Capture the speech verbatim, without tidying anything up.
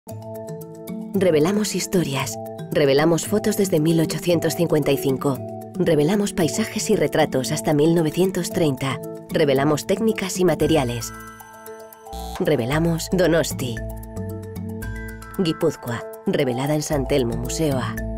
Revelamos historias. Revelamos fotos desde mil ochocientos cincuenta y cinco. Revelamos paisajes y retratos hasta mil novecientos treinta. Revelamos técnicas y materiales. Revelamos Donosti. Guipúzcoa, revelada en San Telmo Museoa.